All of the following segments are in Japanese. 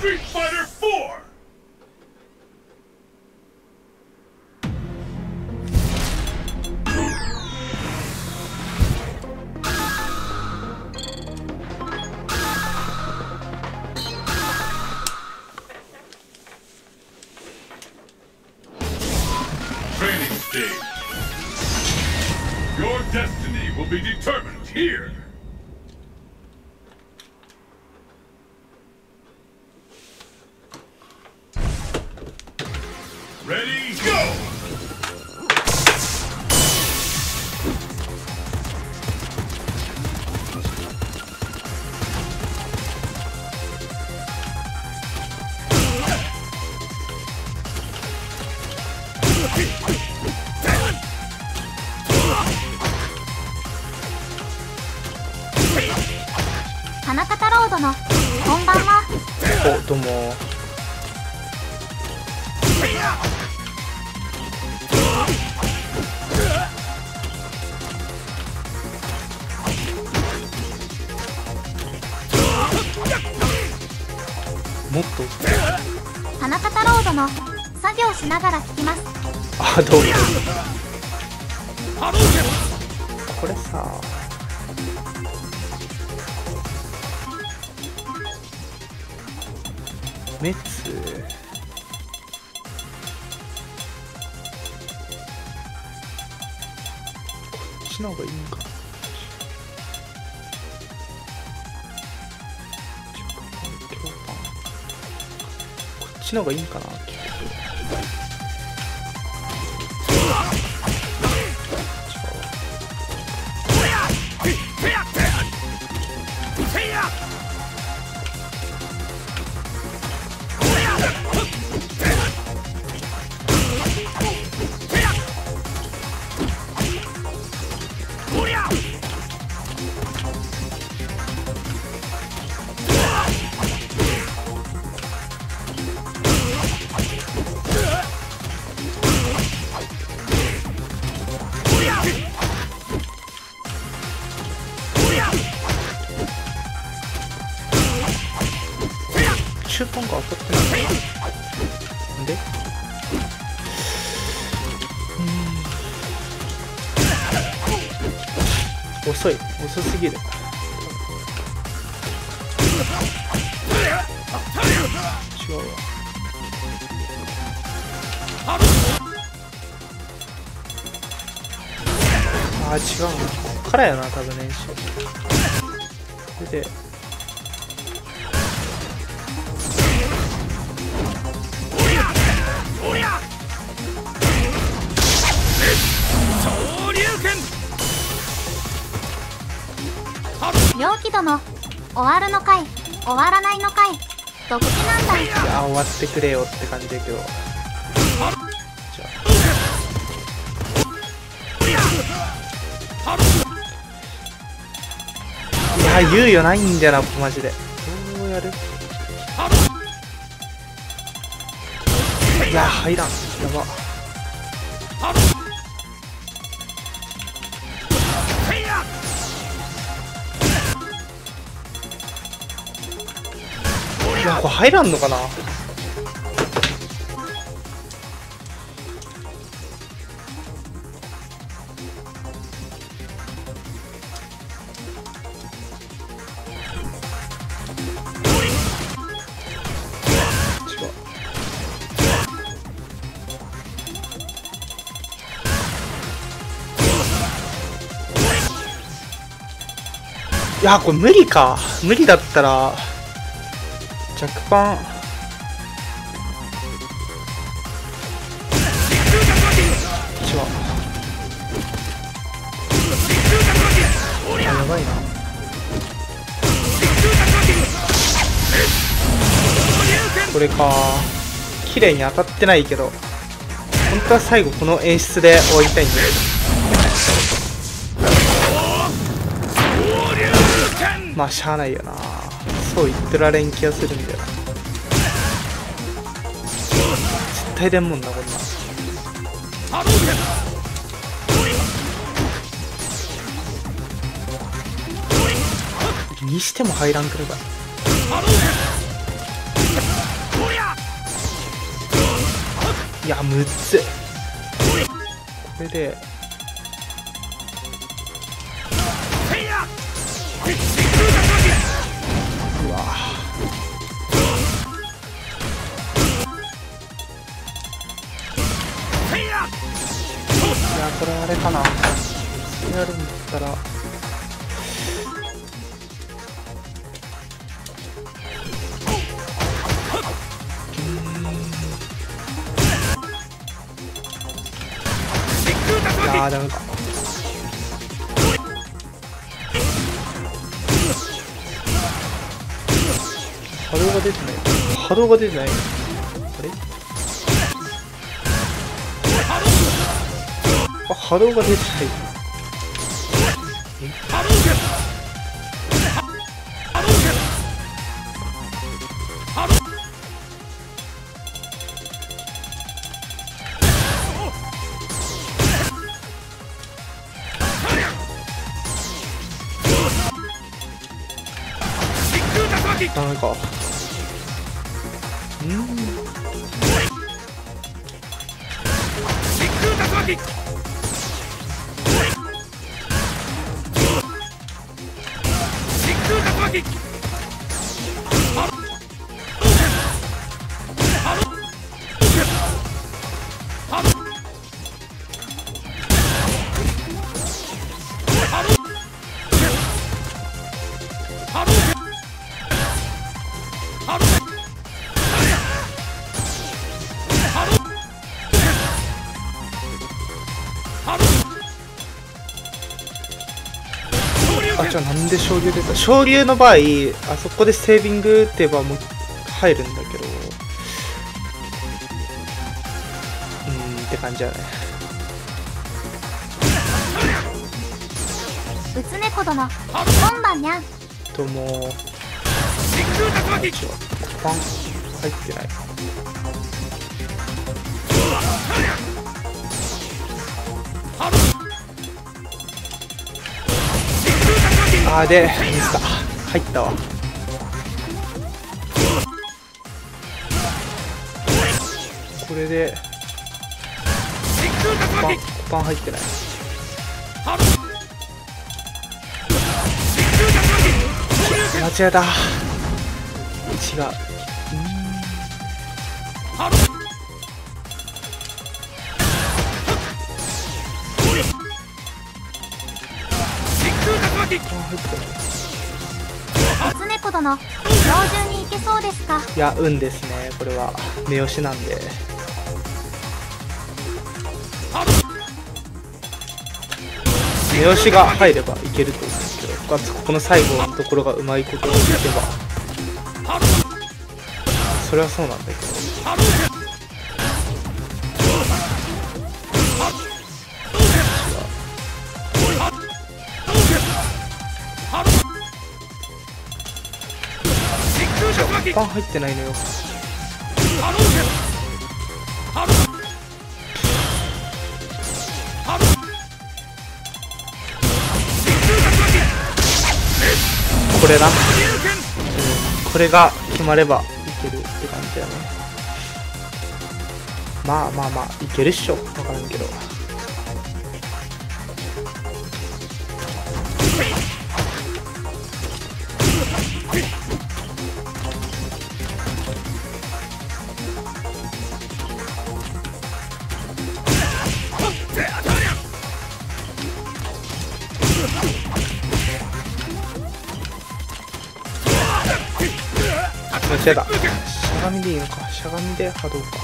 Street Fighter 4! Training stage. Your destiny will be determined here. Ready, go! 田中太郎殿、こんばんは。 お、どうも。もっと田中太郎殿、作業しながら聞きます。 あ、どうも。これさ、メッツこっちの方がいいんかな。こっちの方がいいんかな。中間が当たってないんで、遅すぎる。違うわ。あ、違うな。こっからやな、多分練習。それで陽気殿、終わるのかい終わらないのかい、どっちなんだい。 いや、終わってくれよって感じだけど、じゃあ、いや、猶予ないんだよな、マジで。どうやる。いや、入らん。やば。いや、これ入らんのかな。いや、これ無理か。無理だったら若干違う。あ、やばいな。これか。綺麗に当たってないけど、本当は最後この演出で終わりたいんだよ。まあしゃあないよな。そう言ってられん気がするんだよ。絶対出んもんな、こんな。にしても入らんくるか。 いやむずい。これでうわいやこれあれかな、やるんだったらいやーダメか。波動が出てない。波動が出てない。あれ？あ、波動が出てない。ダメか。あ、じゃあなんで昇竜出た。昇竜の場合あそこでセービング打てばもう入るんだけどって感じだね。 うつねこ殿今晩にゃん。 ともうこっちはパン入ってない。あーでミスった。入ったわ。これでパン入ってない。間違えた。違う。 うつねこ殿今日中に行けそうですか。 いや運ですね。これは目押しなんで。目押しが入ればいけると思うんですけど、かつここの最後のところがうまいこといけばそれはそうなんだけど。パン入ってないのよ。これな、これが決まればいけるって感じだね。まあまあまあいけるっしょ。分からんけど。間違えた。しゃがみでいいのか。しゃがみで波動か。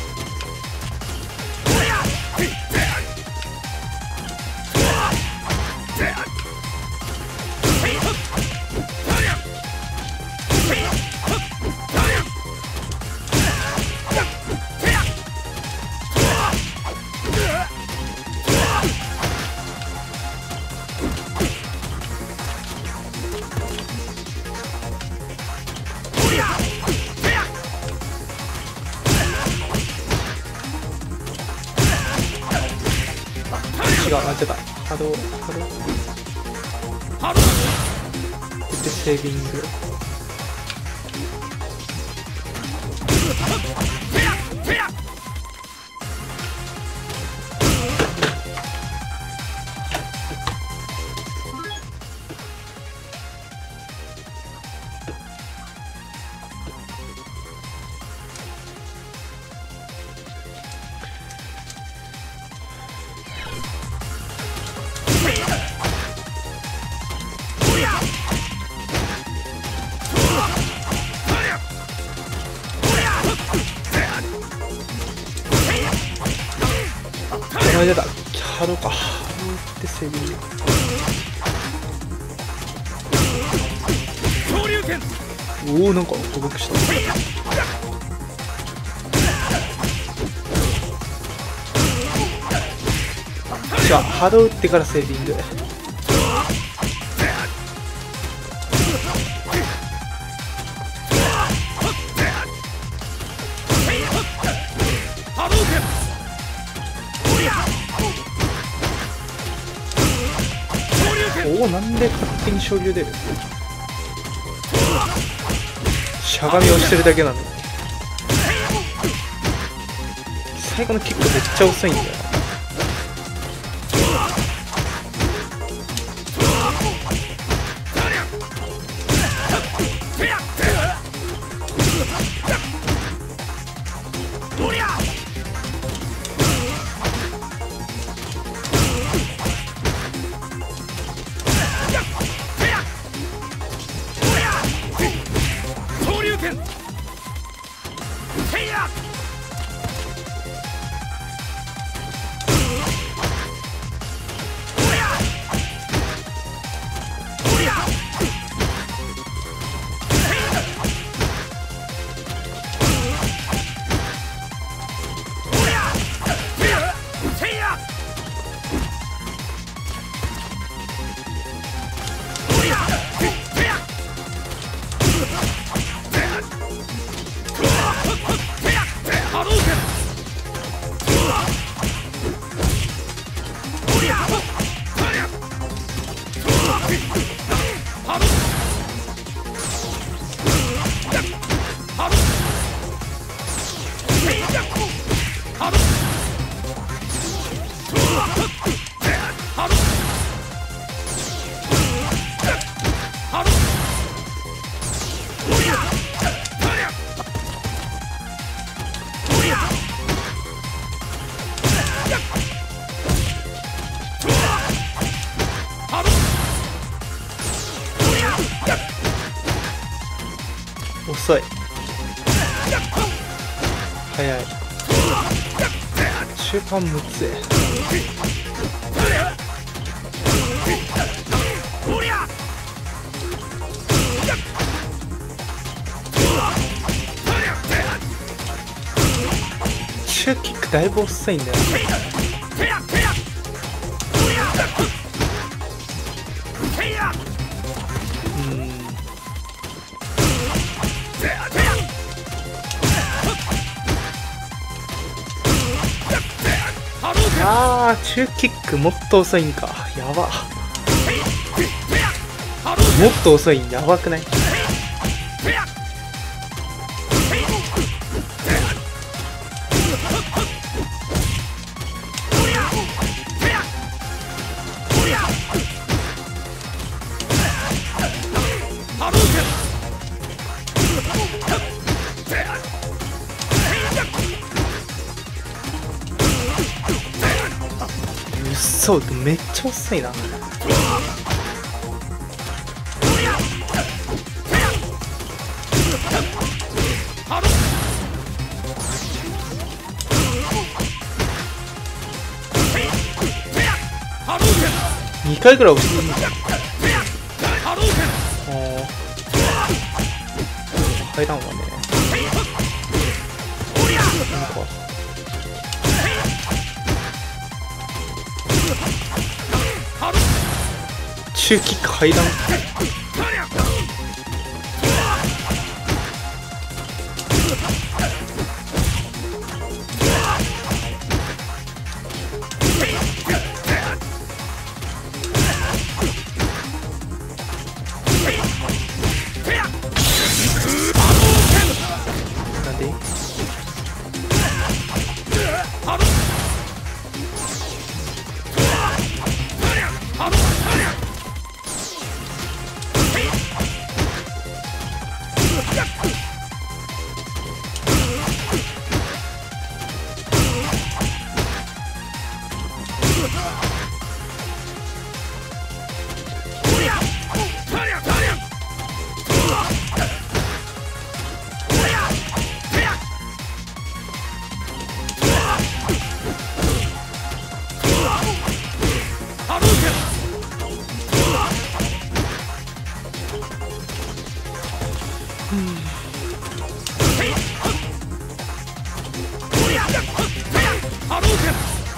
違う、間違えた。波動でセービング。 あ、出た。ハローか。ハローってセビー。おお、なんか動くした。じゃあハロー打ってからセービング。おお、なんで勝手に昇竜出る。しゃがみをしてるだけなのに。最後のキックめっちゃ遅いんだよ。遅い。早い。中盤むつい。中キックだいぶ遅いんだよ。あー、中キックもっと遅いんか。やば。もっと遅いんやばくない？そう、めっちゃ遅いな。2回ぐらい押していいんじゃん。階段はね、なんか中キック階段。なんで？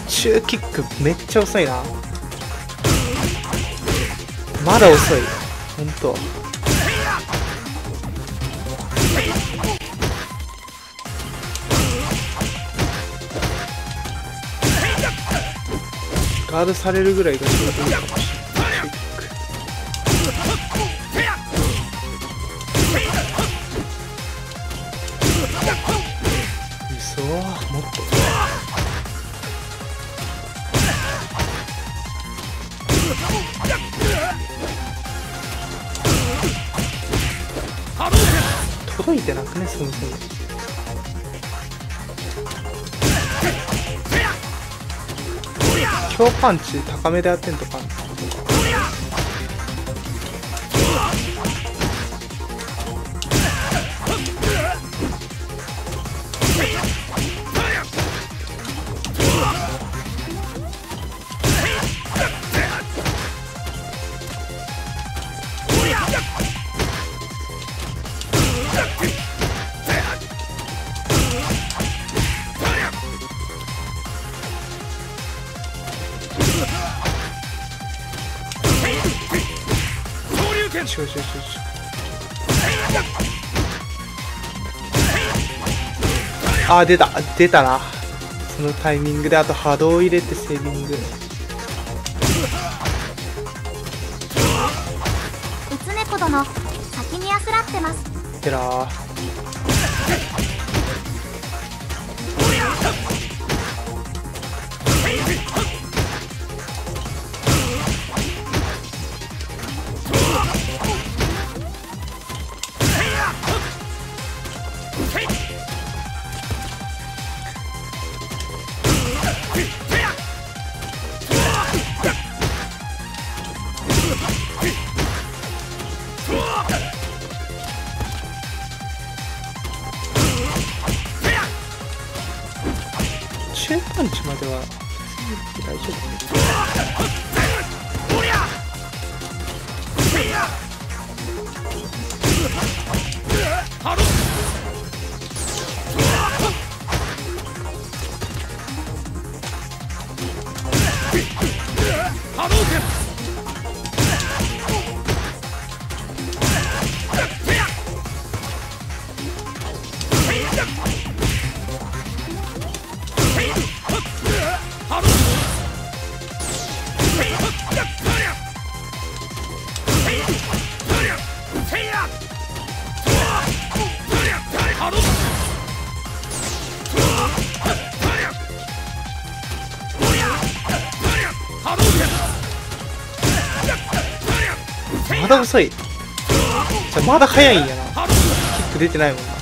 中キックめっちゃ遅いな。まだ遅いほんと。ガードされるぐらいがちょうどいいかもしれない。嘘もっと届いてなくね、そもそも。強パンチ高めでやってんとか。違う。あ、出たな。そのタイミングであと波動を入れてセービング。 うつ猫殿先にあすらってます。 てらー。中パンチまでは大丈夫。まだ遅い。じゃまだ早いんやな。キック出てないもんな。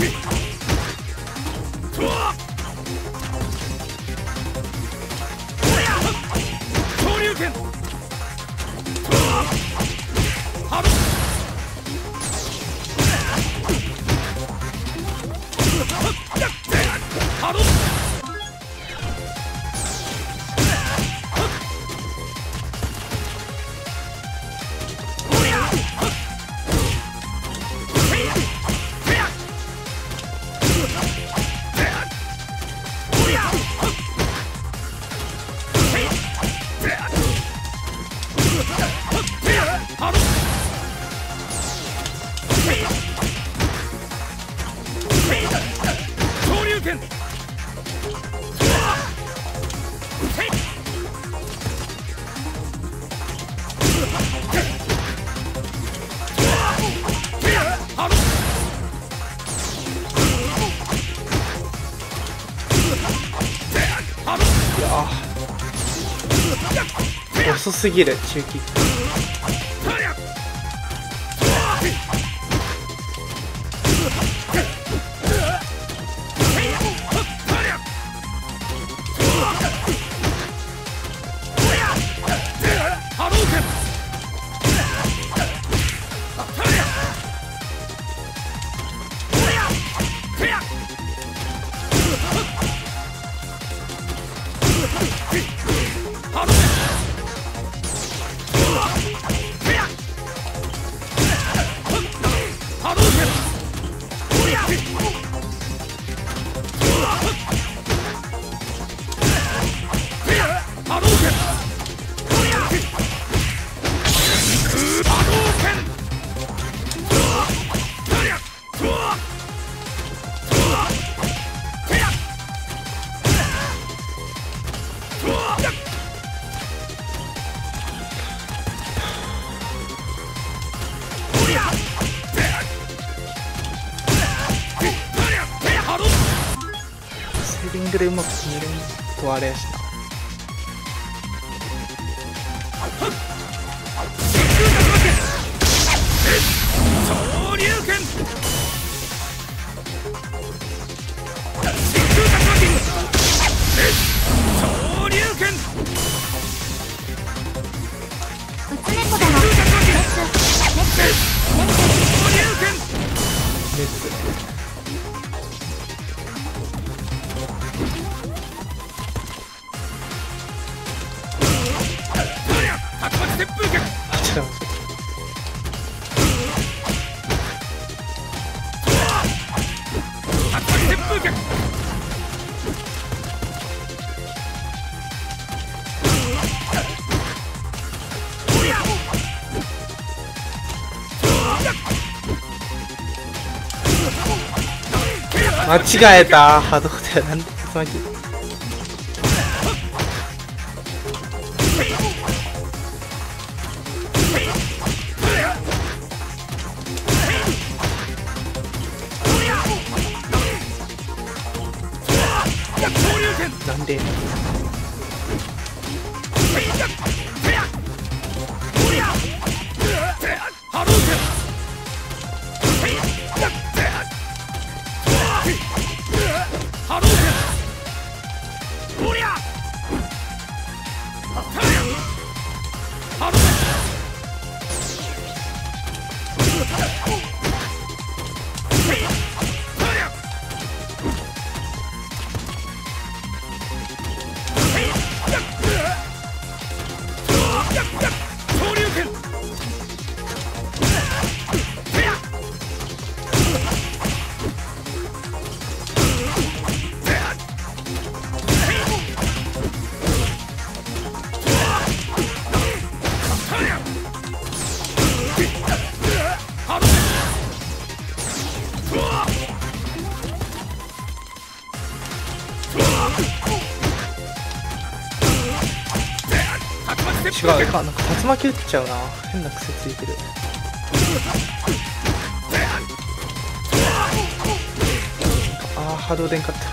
遅すぎる中期。セリングでうまく決めるとあれやしな。間違えた。波動でなんでつまぎ。なんで。違うか、なんか竜巻打っちゃうな。変な癖ついてる。ああ、波動でんかった。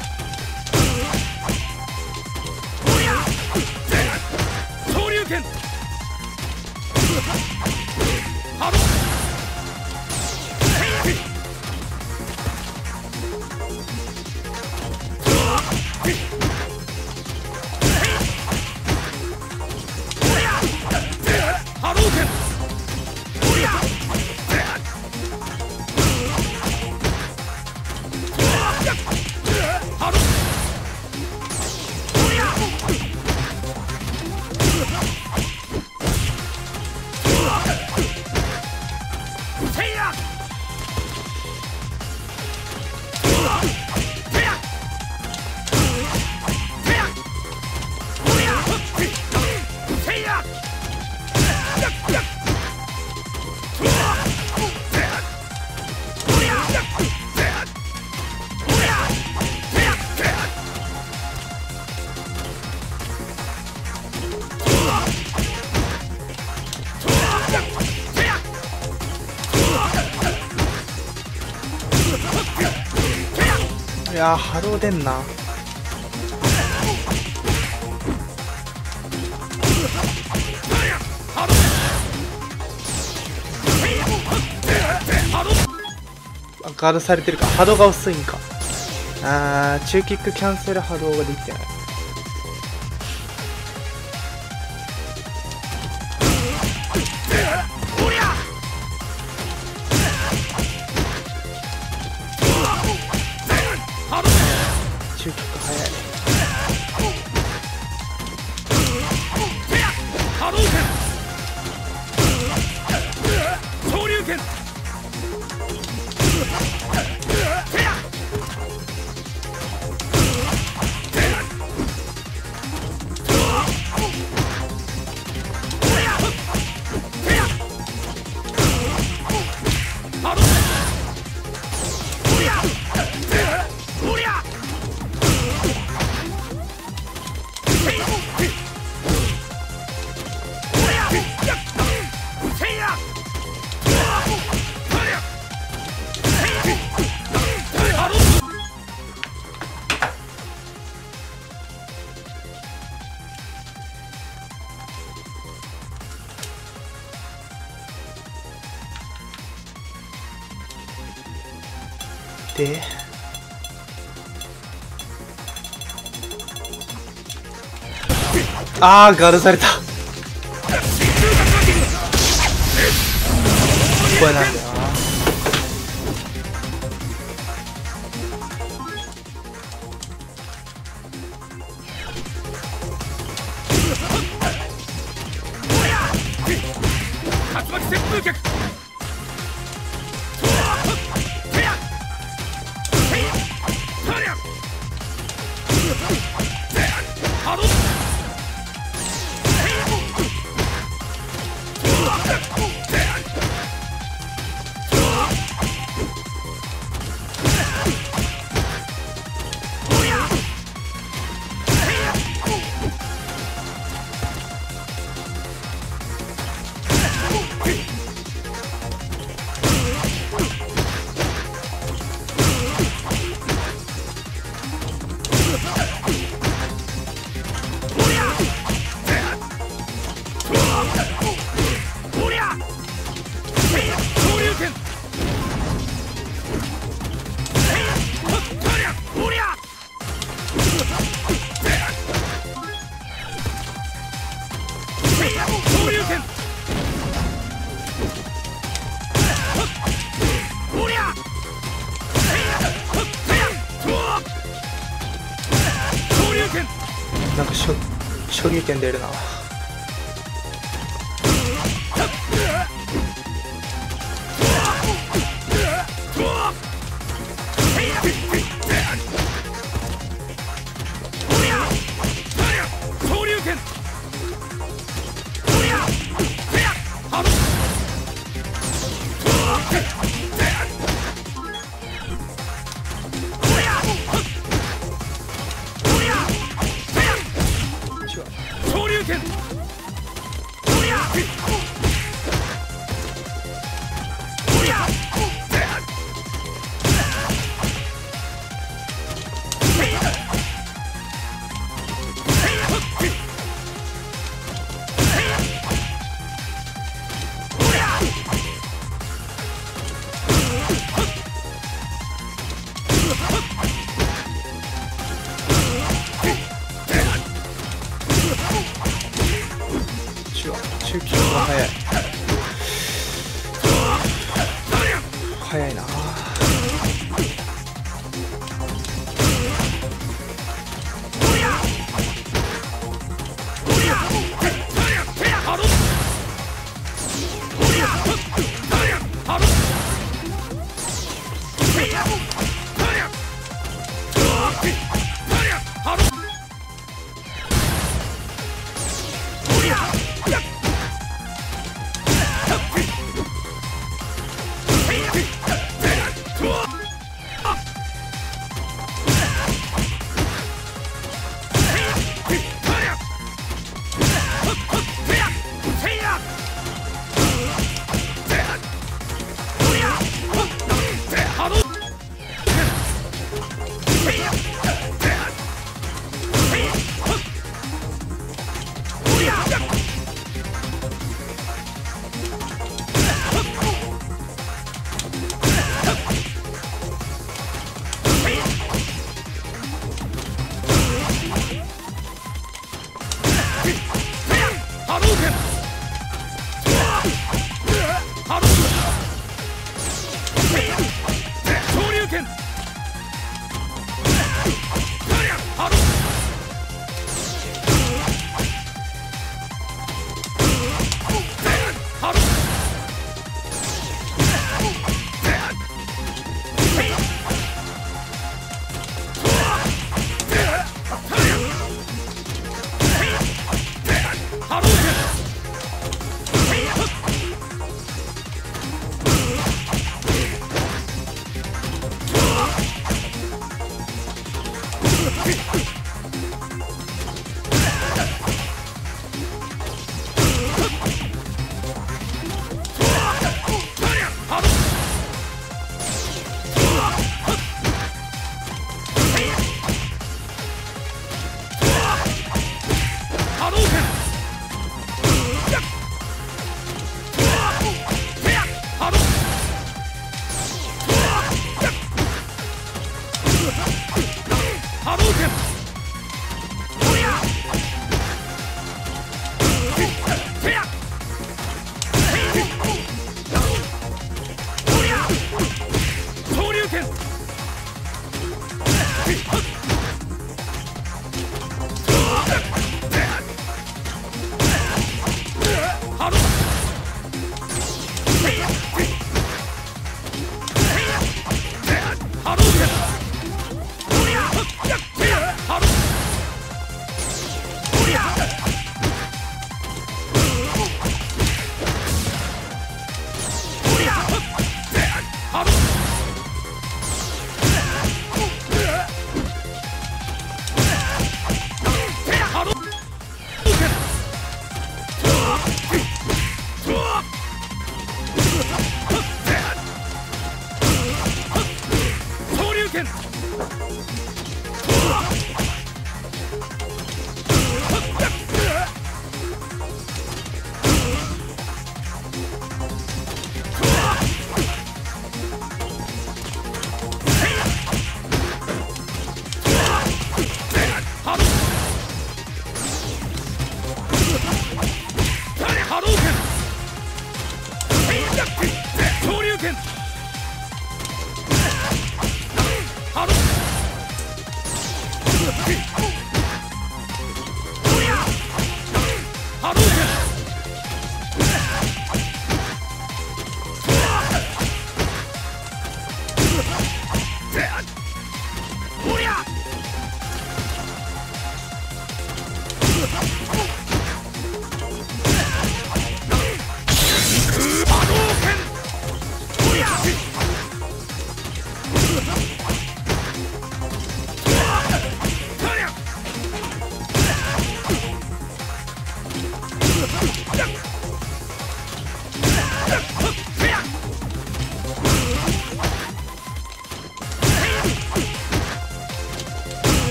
いやー、波動出んな。ガードされてるか。波動が薄いんか。中キックキャンセル波動ができてない。中キック早い。で、ガードされた。これなんだよな。なんか昇竜拳出るな。 昇竜拳る気が早い。早いな。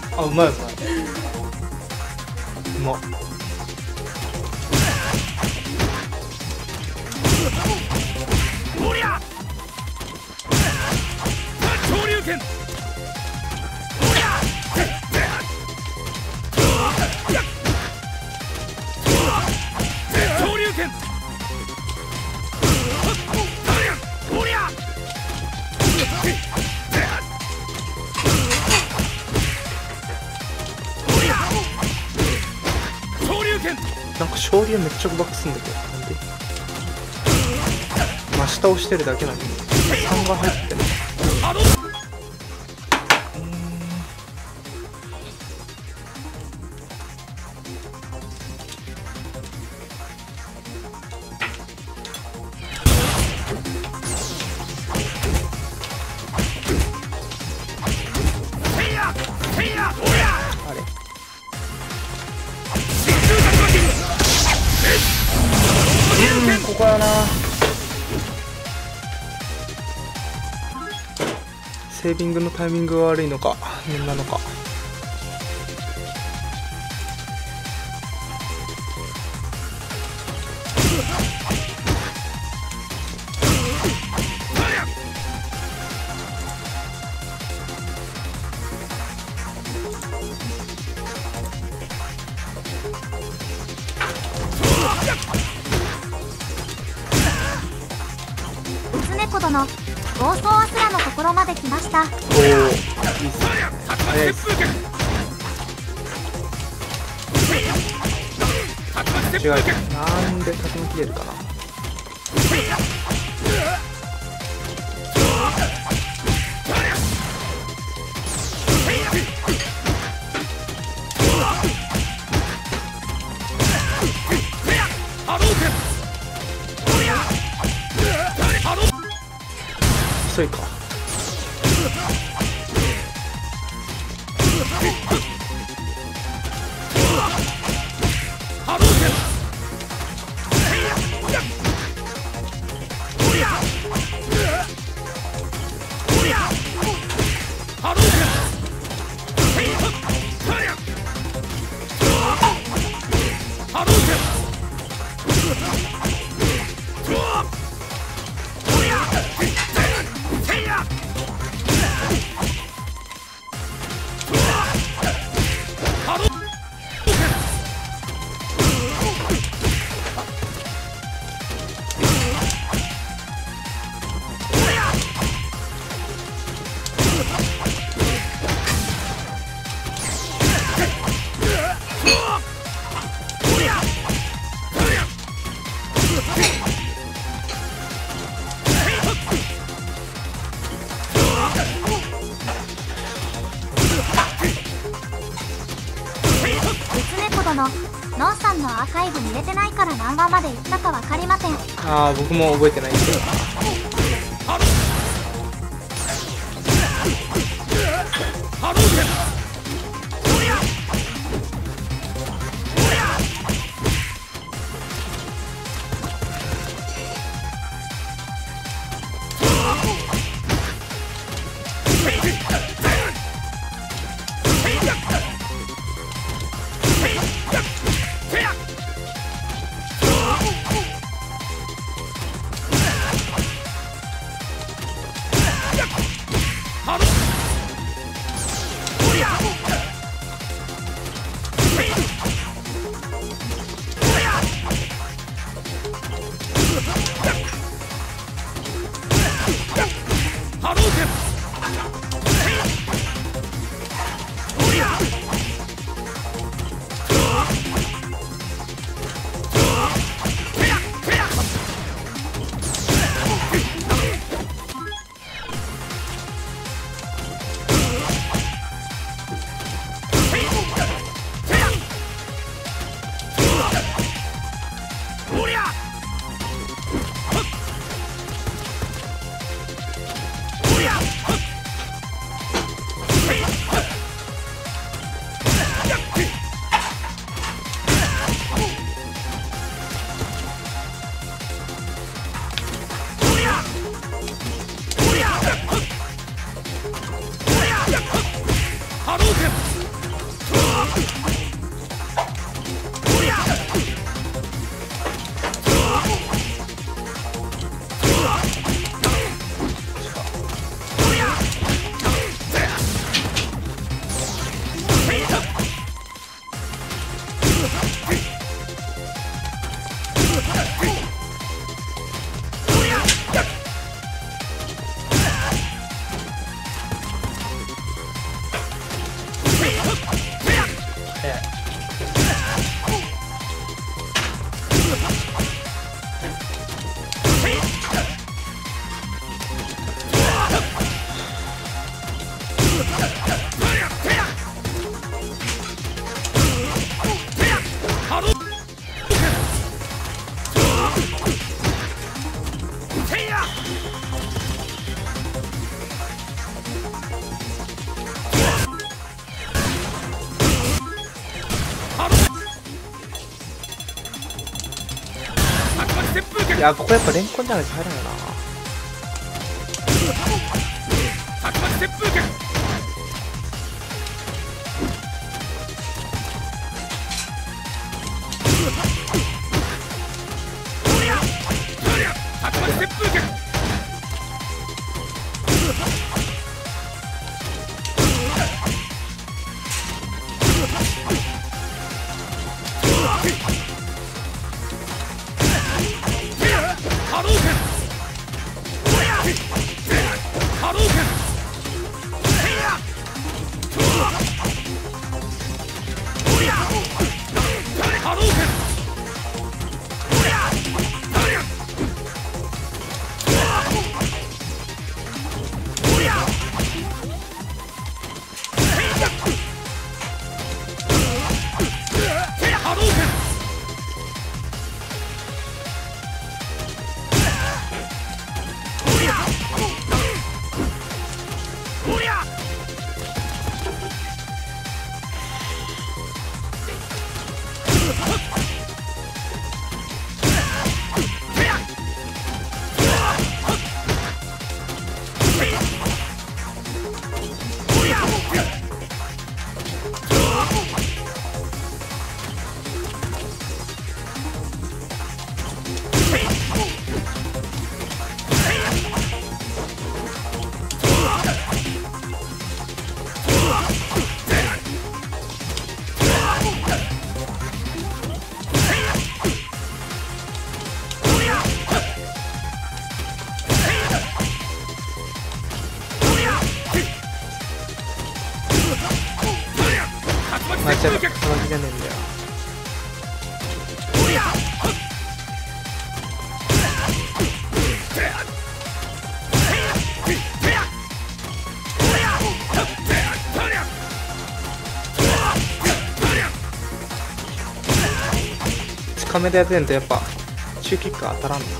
あ、うまいうまい。うまっ。 おりゃ昇竜拳おりゃ昇竜拳おりゃ昇竜拳なんか昇竜めっちゃバックすんだけど、なんで真下押してるだけなのに3が入ってる。あれここやな。セービングのタイミングが悪いのか何なのか。 狐子殿、暴走アスラのところまで来ました。 おお、いいっすね。早いっす。違う、なんで縦に切れるかな。遅いか。 狐子殿、ノンさんのアーカイブ見れてないから何話まで行ったか分かりません。 ああ、僕も覚えてないんですよ。 いや、ここやっぱレンコンじゃないと入らないな。あ、ちゃう、その気じゃねえんだよ。近めでやってんとやっぱ中キック当たらんな。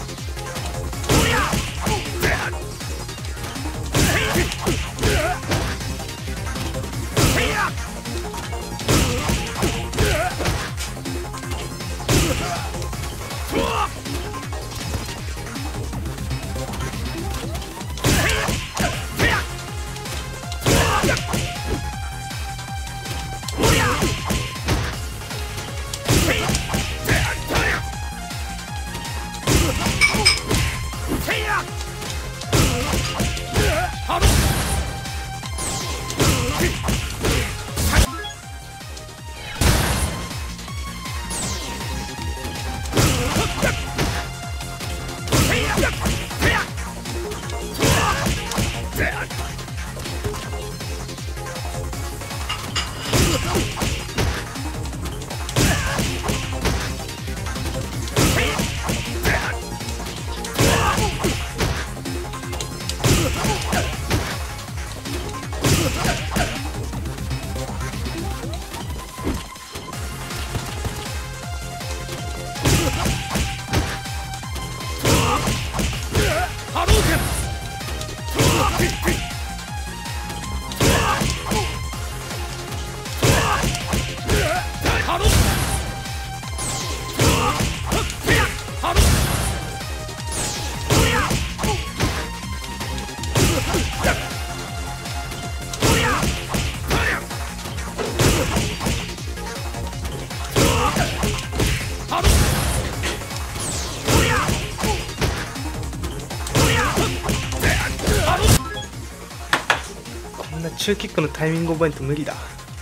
宙キックのタイミング覚えんと無理だ。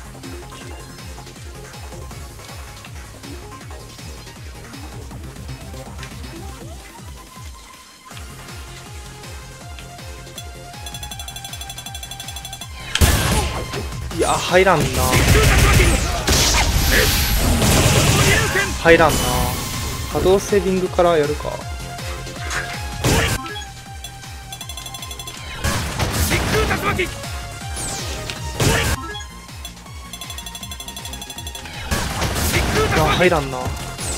いや入らんな、入らんな。波動セービングからやるか。いや入らんな。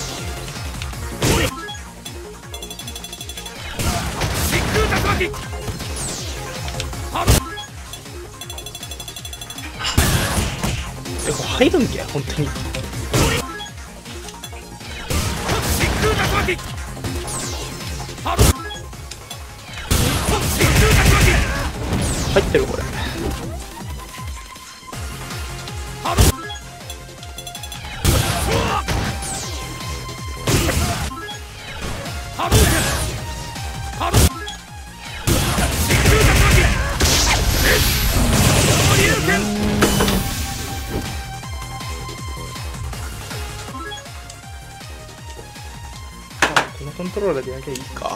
これ入るんけ本当に。入ってるこれ。このコントローラーでやりゃいいか。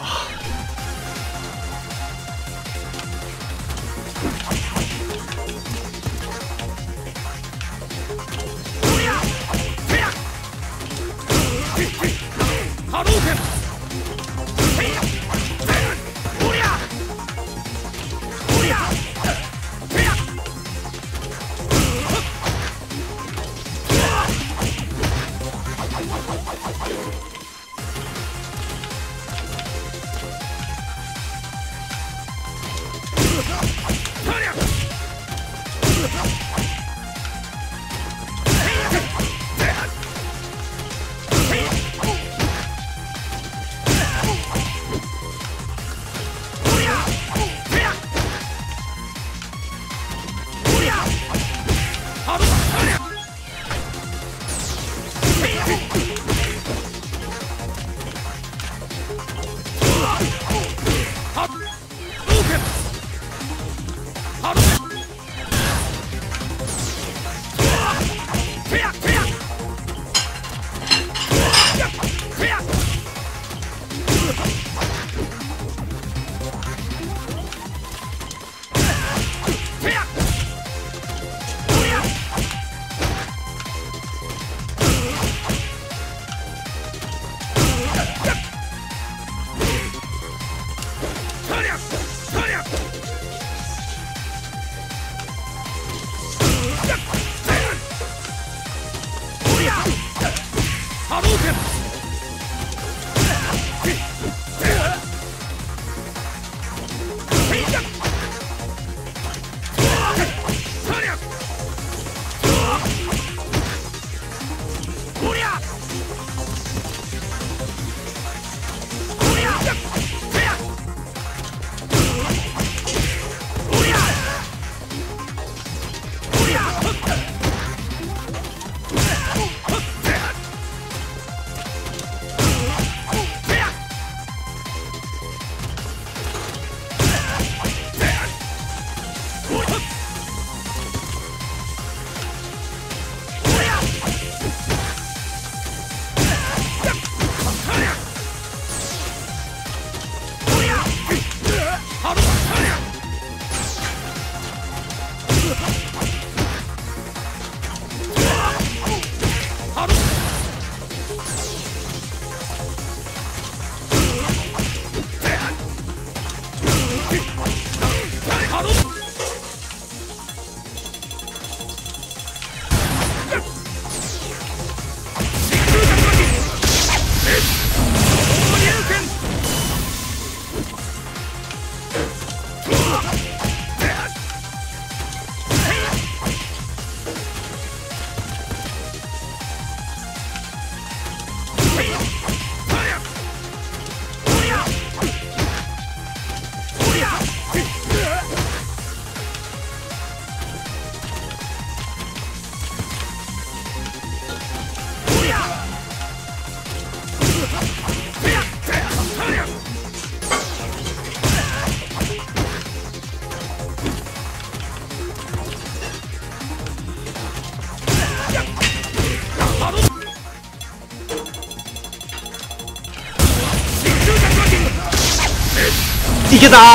けた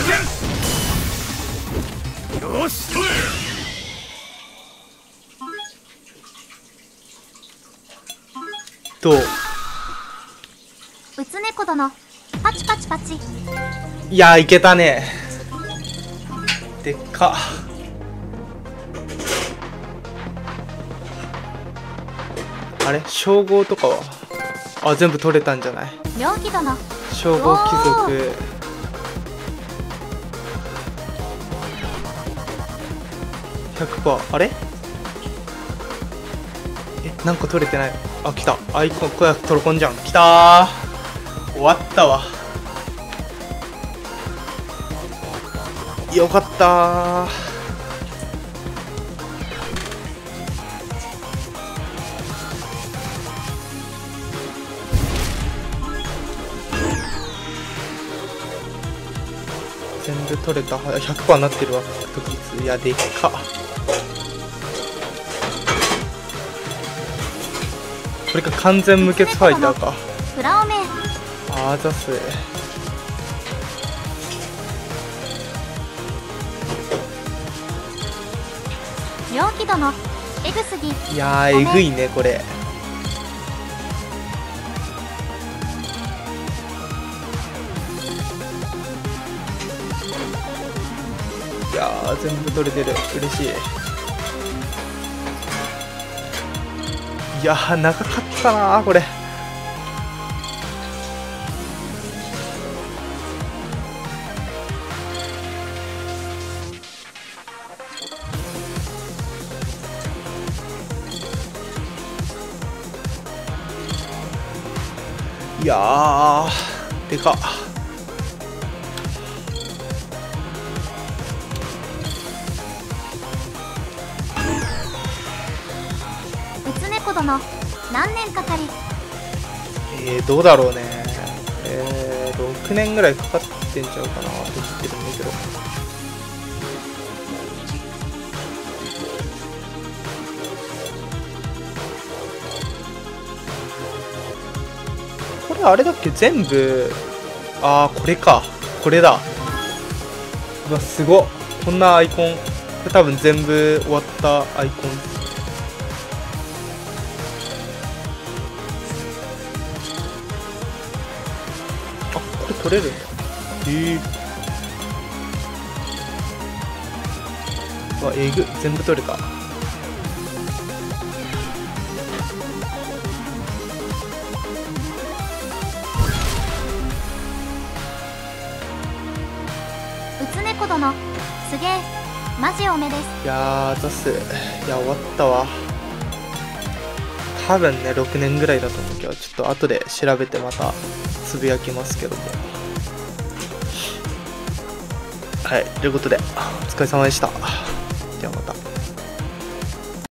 よしどう？ うつ猫殿、パチパチパチ。 いやー、いけたね。でっか。あれ称号とかは全部取れたんじゃない？ 妙義殿、 称号貴族。100%。あれ？なんか取れてない。来た。アイコン、これトロコンじゃん。来たー。終わったわ。よかったー。全部取れた。100% なってるわ。獲得率。いや、でっか。これか完全無欠ファイターか。 フラオメン、 ざす。 妙義殿、エグすぎ。 いやー、えぐいね、これ。いやー、全部取れてる。嬉しい。いやー、長かったなー、これ。いやー、でかっ。 うつ猫殿、何年かかり。 どうだろうね。6年ぐらいかかってんちゃうかなと思ってるんだけど。これあれだっけ、全部。これか。これだ。うわ、すごっ。こんなアイコン。これ多分全部終わったアイコン。これ取れるんだ。うわ、えぐ。全部取れた。 うつ猫殿、すげえ。マジおめです。 いやー、ザス。いや、終わったわ。多分ね、6年ぐらいだと思うけど、ちょっと後で調べてまたつぶやきますけども。はい、ということで、お疲れ様でした。ではまた。